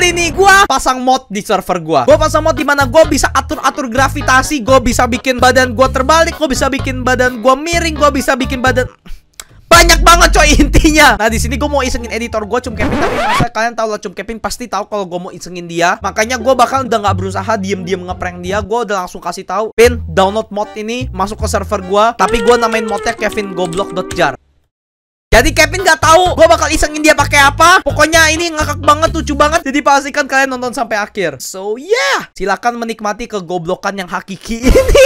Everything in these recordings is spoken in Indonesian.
kali ini gue pasang mod di server gue. Gue pasang mod dimana gue bisa atur-atur gravitasi. Gue bisa bikin badan gue terbalik. Gue bisa bikin badan gue miring. Gue bisa bikin badan... Banyak banget coy intinya. Nah di sini gue mau isengin editor gue Cum Kevin. Tapi masa kalian tahu lah Cum Kevin pasti tahu kalau gue mau isengin dia. Makanya gue bakal udah nggak berusaha diem-diem ngeprank dia. Gue udah langsung kasih tahu, Pin, download mod ini, masuk ke server gue. Tapi gue namain modnya KevinGoblok.jar. Jadi Kevin nggak tahu gue bakal isengin dia pakai apa. Pokoknya ini ngakak banget, lucu banget. Jadi pastikan kalian nonton sampai akhir. So yeah, silakan menikmati kegoblokan yang hakiki ini.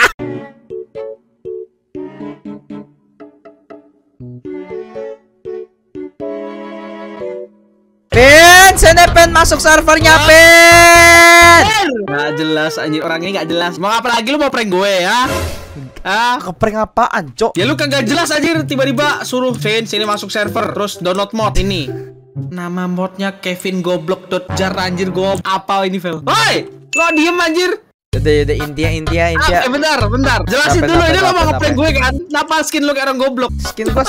Pin, sini Pin, masuk servernya Pin. Nggak jelas anjir, orangnya nggak jelas. Mau apa lagi, lu mau prank gue ya? Keprank apaan, Cok? Ya lu kagak jelas anjir, tiba-tiba suruh sini masuk server, terus download mod ini. Nama modnya KevinGoblok.jar anjir, gue apa ini, Vel? Woi, lo diem anjir. Udah intia. Bentar. Jelasin dulu, ini lo mau ngeprank gue kan? Kenapa skin lu kayak orang goblok? Skin gua.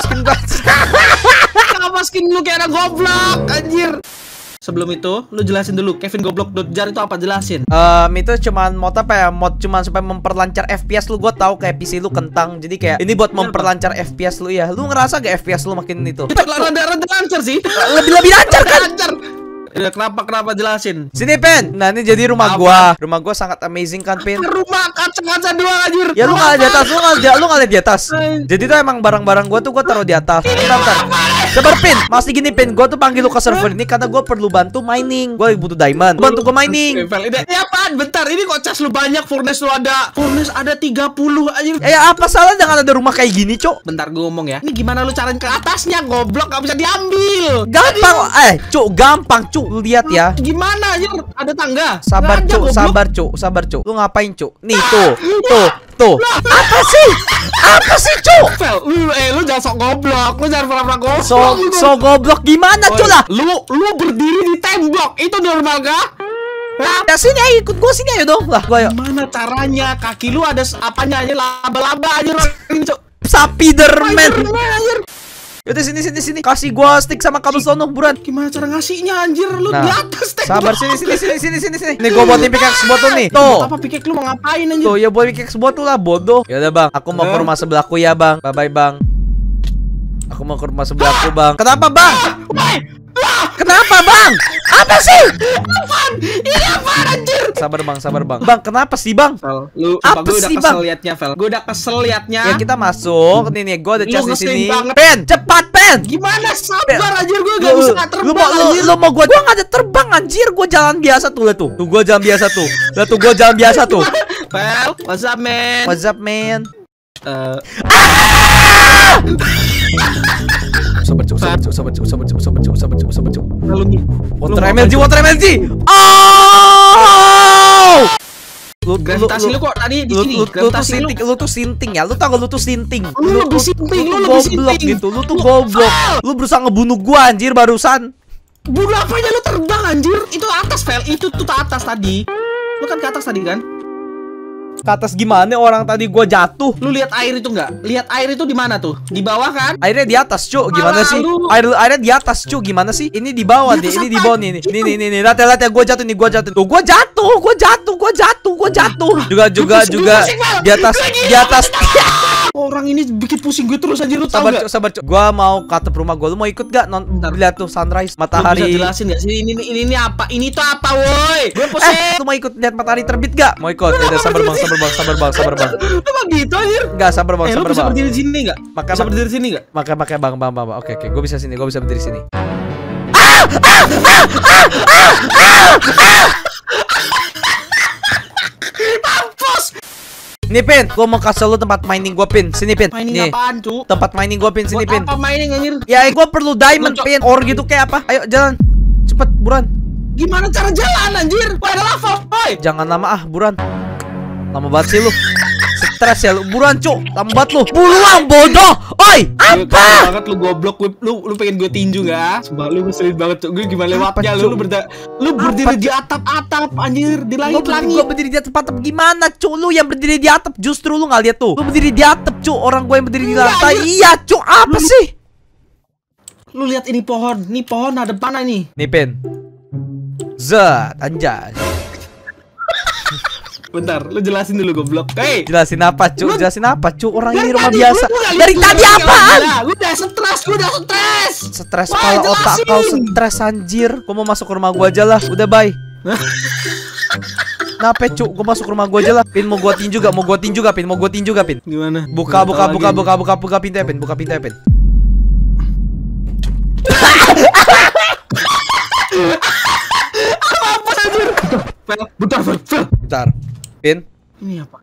Kenapa skin lu kayak orang goblok, anjir? Sebelum itu, lu jelasin dulu KevinGoblok.jar itu apa, jelasin. Itu cuman mod apa ya? Mod cuman supaya memperlancar FPS lu. Gua tahu kayak PC lu kentang. Jadi kayak ini buat memperlancar FPS lu ya. Lu ngerasa gak FPS lu makin itu? Rada lancar sih. Lebih lancar kan? Lancar. Ya, kenapa jelasin? Sini Pen. Nah ini jadi rumah gua. Rumah gua sangat amazing kan Pen. Rumah kaca doang anjir. Ya lu nggak lihat di atas, lu nggak lihat di atas. Jadi tuh emang barang-barang gua tuh gua taruh di atas. Bentar. Sabar Pin. Masih gini Pin. Gua tuh panggil lu ke server ini karena gua perlu bantu mining. Gua butuh diamond. Bantu gua mining. Ya apaan? Bentar. Ini kok cas lu banyak, furnace lu ada. Furnace ada 30 anjir. Ya apa salah dengan ada rumah kayak gini, Cok? Bentar gua ngomong ya. Ini gimana lu carain ke atasnya? Goblok, gak bisa diambil. Gampang. Cuk, gampang, Cuk. Lu lihat ya. Gimana anjir? Ada tangga. Sabar, Cuk. Lu ngapain, Cuk? Nih, tuh. Apa sih, Cuk? Lu jangan sok goblok. Lu jangan pernah goblok. So goblok gimana, Cuk lah? Lu berdiri di tembok. Itu normal kah? Ya sini ayo, ikut gua sini ayo dong. Lah, gua ayo. Gimana caranya? Kaki lu ada apanya aja, laba-laba aja, Cuk. Spiderman. Yaudah sini. Kasih gua stick sama kabel sono, buruan. Gimana cara ngasihnya anjir? Lu di atas tembok. Sabar sini. Nih gua buatin pickaxe buat lu nih. Tuh. Apa pickaxe lu mau ngapain anjir? Tuh ya buat pickaxe buat lu lah, bodoh. Yaudah Bang, aku mau ke rumah sebelahku ya Bang. Bye Bang. Aku mau ke rumah sebelahku Bang. Kenapa Bang? Kenapa Bang? Apa sih? Ini apaan anjir? Sabar Bang. Bang, kenapa sih Bang? Lu apa gue sih udah kesel liatnya, Vel. Gue udah kesel liatnya. Ya kita masuk. Nih, gue ada chest di sini. Banget. Pen, cepat Pen. Gimana sabar anjir, gue gak bisa terbang. Lu mau gua gak ada terbang anjir. Gua jalan biasa tuh, lihat tuh. Tuh gua jalan biasa tuh. Lihat tuh gua jalan biasa tuh. Vel, what's up man? Sabar cuk. Water MLG. Gravitasi lu kok tadi di sini. Lu tuh sinting ya. Lu tau gak lu tuh sinting. Lu lebih sinting, goblok gitu. Lu tuh goblok. Lu berusaha ngebunuh gua anjir barusan. Bunuh apanya, lu terbang anjir. Itu atas, Vel. Itu tuh atas tadi. Lu kan ke atas tadi kan? Ke atas gimana, orang tadi gua jatuh. Lu lihat air itu enggak? Lihat air itu di mana tuh? Di bawah kan? Airnya di atas, Cuk. Gimana sih? Airnya di atas, Cuk. Gimana sih? Ini di bawah nih. Ini di bawah nih. Nih. Lihat ya, gua jatuh nih, Tuh, gua jatuh. Juga di atas. Orang ini bikin pusing gue terus aja, lu tahu enggak? Sabar, Cuk. Gua mau ke atap rumah gua. Lu mau ikut gak? Lihat tuh sunrise, matahari. Lu bisa jelasin enggak sih ini apa? Ini tuh apa, woi? Gue pusing. Lu mau ikut lihat matahari terbit gak? Mau ikut? Ya sabar bang. Lu mah gitu anjir. Enggak, sabar bang. Lu bisa berdiri di sini enggak? Bisa berdiri di sini enggak? Makanya bang. Oke. Gua bisa berdiri sini. Mampus. Nih Pin, gua mau kasih lu tempat mining gua Pin. Sini Pin. Mining apaan, Cuk? Tempat mining gua Pin, sini Pin. Apa mining anjir? Ya, gua perlu diamond Pin. Or gitu kayak apa? Ayo jalan. Cepet, buruan. Gimana cara jalan anjir? Wah, ada lava. Woi. Jangan lama buruan. Lama banget sih lu. Stres ya lu. Buruan, Cuk. Lambat lu. Buruan, bodoh. Oi, apa? Banget lu goblok. Lu pengen gue tinju enggak? Sumpah lu ngeselin banget, Cuk. Gue gimana lewatnya lu berdiri di atap anjir, di langit-langit. Gua berdiri di atap gimana, Cuk? Lu yang berdiri di atap, justru lu enggak lihat tuh. Lu berdiri di atap, Cuk. Orang gua yang berdiri di lantai. Iya, Cuk. Apa sih? Lu lihat ini pohon. Nih pohon ada panah nih. Nih, Pin. Zat, anjas. Bentar, lu jelasin dulu goblok. Hei, Jelasin apa, Cuk? Jelasin apa, Cuk? Orang ini rumah tadi biasa. gua Dari tadi apaan? Gue udah stres, Stres Wah, kepala otak jelasin. kau stres anjir. Gua mau masuk ke rumah gua aja lah. Udah bye. Kenapa, Cuk? Gua masuk ke rumah gua aja lah. Pin mau gua tin juga, Pin. Gimana? Buka pintu ya, Pin. Buka pintu ya, Pin. Apa anjir? Bentar. Bentar. Pin. Ini apa?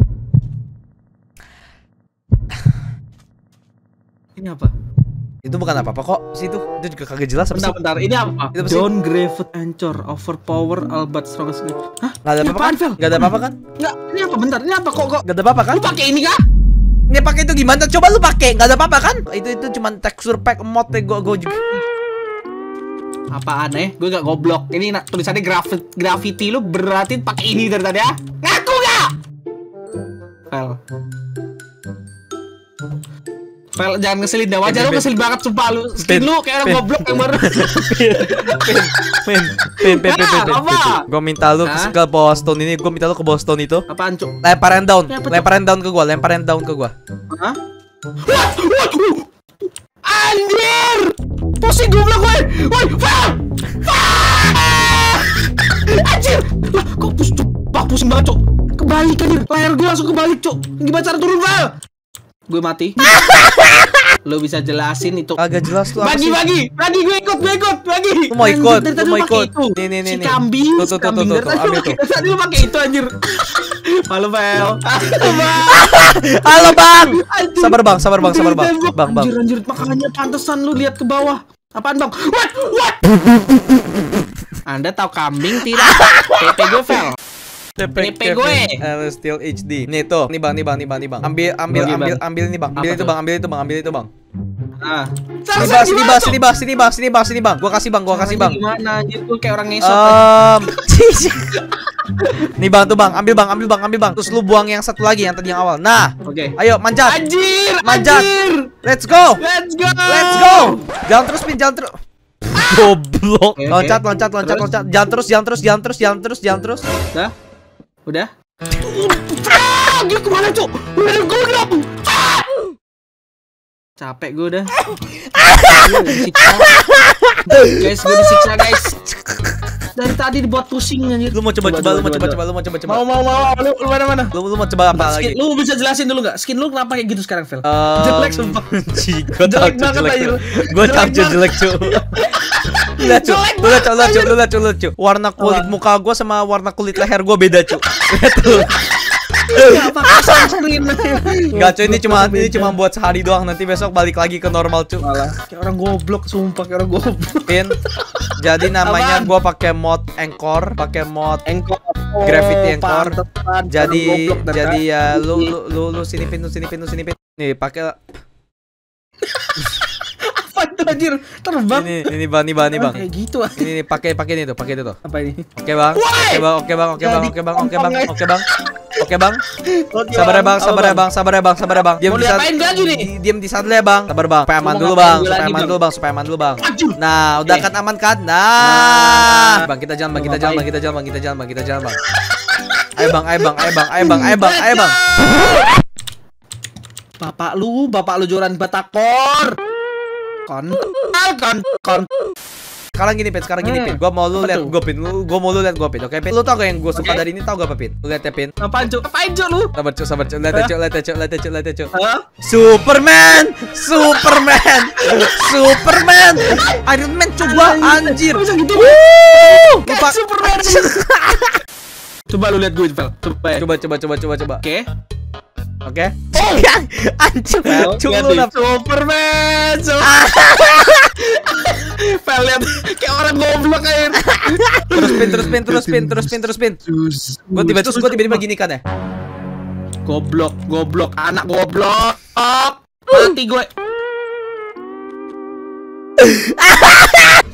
Ini apa? Itu bukan apa-apa kok. Situ. Itu juga kagak jelas apa sih? Bentar. Ini apa? Itu apa sih? Down Graved Anchor Overpower Albat Strongest. Hah? Enggak ada Ini apa-apa apaan, kan? Fel? Enggak ada apa-apa kan? Enggak, ini apa? Bentar, ini apa kok? Enggak ada apa-apa kan? Lu pakai ini kah? Ini pakai itu gimana? Coba lu pakai. Enggak ada apa-apa kan? Itu cuman texture pack mod deh gua juga. Apaan gue gak goblok. Ini tulisannya graffiti lu berarti pakai ini dari tadi ya? Ngaku gak? Fel, jangan ngeselin dah. Wajah lu ngeselin banget sumpah lu. Skin lu kayak orang goblok yang baru. Pin. Apa? Gua minta lu ke bawah stone ini. Gua minta lu ke bawah stone itu. Apaan, Cuk? Lemparan down. Apa tuh? Lemparan down ke gua. Hah? Anjir! Pusing goblok gue. Woi, Fel! Anjir! Lah, kok pusing banget, Cuk. Kebalik anjir. Layar gue langsung kebalik, Cuk. Gimana cara turun, Fel? Gue mati. Lo bisa jelasin itu? Agak jelas tuh apa sih? Bagi, gue ikut. Lu mau ikut, Anjir, dari tadi lu mau lu pakai ikut. itu. Nih. Si kambing, Tuh, kambing. Dari tadi lu ambil pakai- tuh. tadi lu pakai itu anjir. Halo, Fel. Halo, Bang. Anjir. Sabar, Bang. Bang. Anjir, makanya pantesan lu lihat ke bawah. Apaan, Bang? What? Anda tahu kambing tidak? TP gue, Fel. TP gue. Still HD. Nih tuh, nih Bang. Ambil ini, Bang. Ambil itu, Bang. Nah. Sini, Bang. Gua kasih, Bang. Gimana anjir, gue kayak orang ngesot. Nih, Bang, tuh, Bang. Ambil, Bang. Terus lu buang yang satu lagi yang tadi yang awal. Nah. Oke. Ayo, manjat. Anjir. Let's go. Let's go. Jalan terus, Pin, Goblok. Oke. Loncat. Terus? Jalan terus. Udah? Dia kemana, Cuk? Udah gue gelap. Capek gue udah. Guys, gue disiksa, guys. Dari tadi dibuat pusing anjir. Lu mau coba. Mau. Lu mana? Lu mau coba apa lagi? Lu bisa jelasin dulu nggak? Skin lu kenapa kayak gitu sekarang, Fel? Jelek sumpah. Gue Jelek banget, anjir. Gue tahu Jelek jelek, Cuk. Lihat, Cuk. Warna kulit muka gue sama warna kulit leher gue beda, Cuk. Lihat tuh. Enggak pakai sunscreen. Enggak, Cuk, ini cuma buat sehari doang. Nanti besok balik lagi ke normal, Cuk. Kayak orang goblok, sumpah kayak orang goblok. Pin. Jadi namanya Apaan? gue pakai mod Anchor, pakai mod Engkor. Gravity Anchor. Pantesan, Jadi orang goblok, dan jadi ya lu sini Pin. Nih, pakai apa itu anjir? Terbang. ini Bang. Kayak gitu ah. Ini pakai ini tuh, pakai itu tuh. Apa ini? Oke, Bang. Oke, Bang. Sabar ya, Bang. Mau diapain lagi nih? Diam di sana ya, Bang. Sabar, Bang. Supaya aman dulu, Bang. Nah, udah kan aman kan? Nah. Bang, kita jalan, Bang. Ayo, Bang. Bapak lu jualan batakor. Kon. Sekarang gini, Pin. Gua mau lu lihat Betul. gua, Pin. Gua mau lu lihat gua, Pin. Oke, Pin. Lu tau gak yang gua suka dari ini? Tau gak apa, Pin? Lu lihat ya, Pin. Apaan, Cuk? Apain, Cuk, lu? Sabar, Cuk. Lihat ya, Cuk. Hah? Superman. Iron Man, coba anjir. Bisa gitu? Lupa. Superman. Coba lu lihat gue, Fel. Coba ya. Coba. Oke. Oke. Anjir. Fel, Cuk, lihat lu nih. nap- Superman. Fel, lihat kayak orang goblok aja. Terus pin. Gua tiba-tiba gini kan ya. Goblok, anak goblok. Mati gue.